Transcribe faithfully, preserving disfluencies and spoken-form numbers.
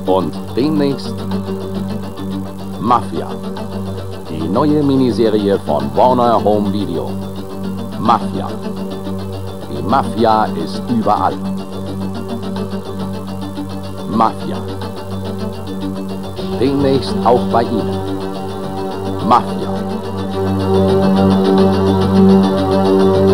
Und demnächst Mafia. Die neue Miniserie von Warner Home Video. Mafia. Die Mafia ist überall. Mafia. Demnächst auch bei Ihnen. Mafia.